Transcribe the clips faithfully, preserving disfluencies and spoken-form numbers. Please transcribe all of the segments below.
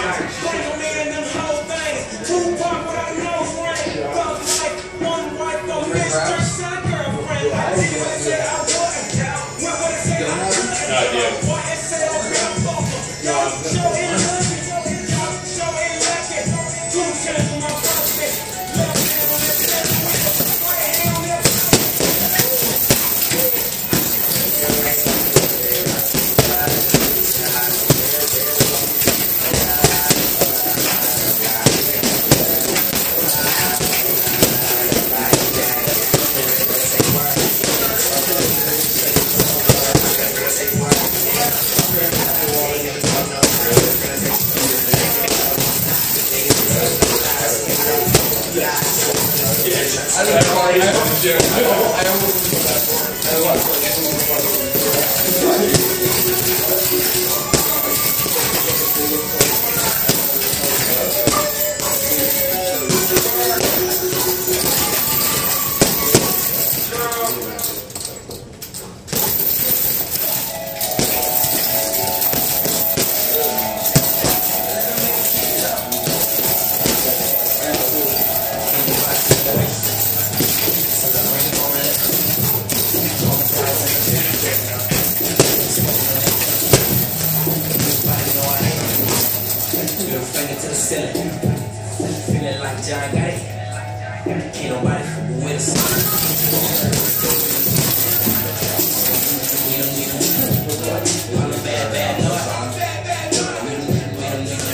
Bungle man, them whole things. Tupac without no ring. Thug like one wife, a mistress, and a girlfriend. I did what I said I wouldn't. What would I say I couldn't? No idea. What I said I couldn't. Yo, show it good. Show it like it. Two chance for my birthday. Love him on this set. Right hand on this. I don't know. I almost to the ceiling, feeling like John Gotti. Ain't nobody fucking with us. We don't need them. I'm a bad, bad boy. We don't need them. We don't need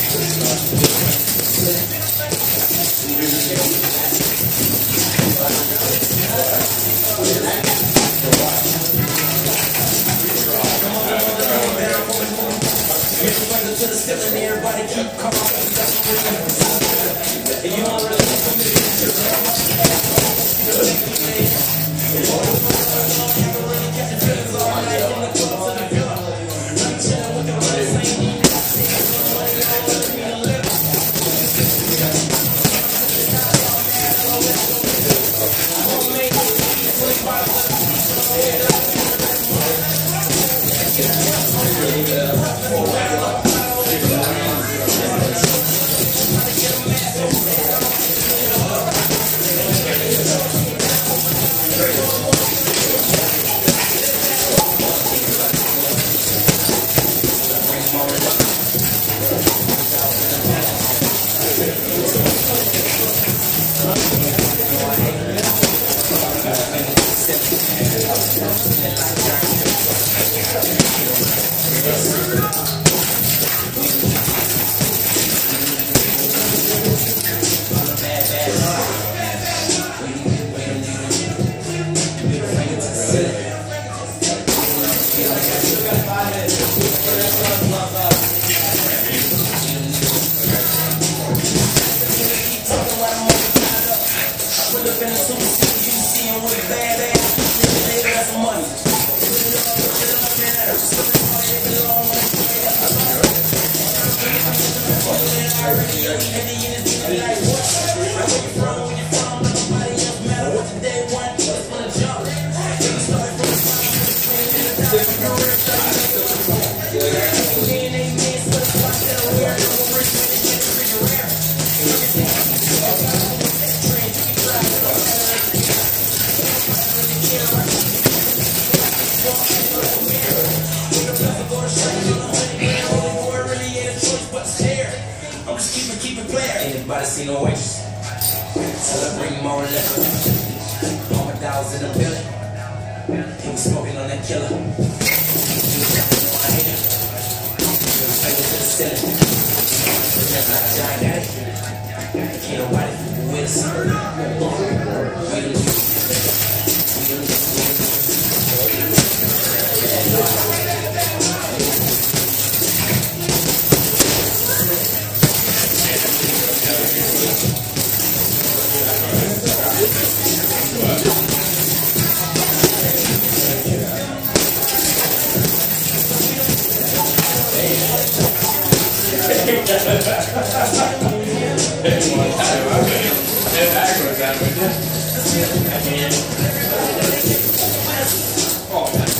to the ceiling, everybody keep coming. If you don't really Anybody see no waitress? So I bring more liquor. All my dogs in the building. He was smoking on that killer. He was definitely on a hater. He was finger to the ceiling. Just like John Gotti. Can't nobody fucking with us. We don't do it. We don't do it.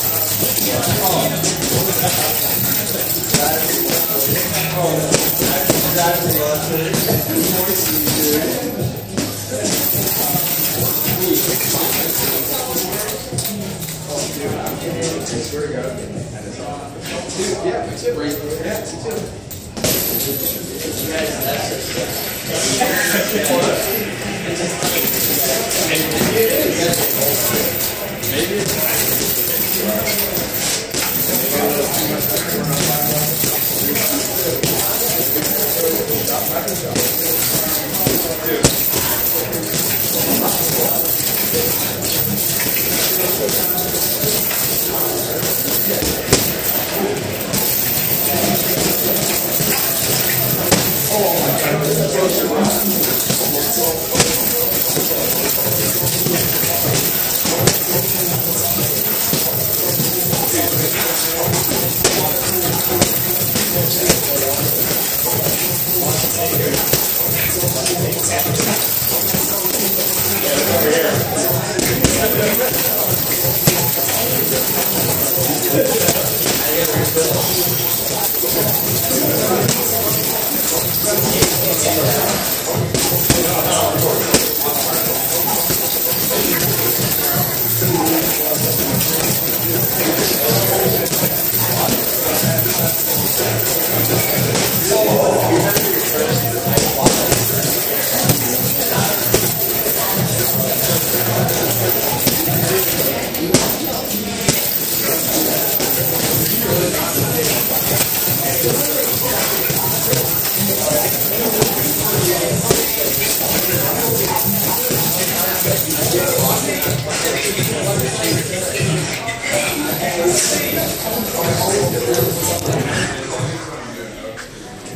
Oh, swear to God. Dude, yeah, me too. Yeah, me too. Maybe it's Over here.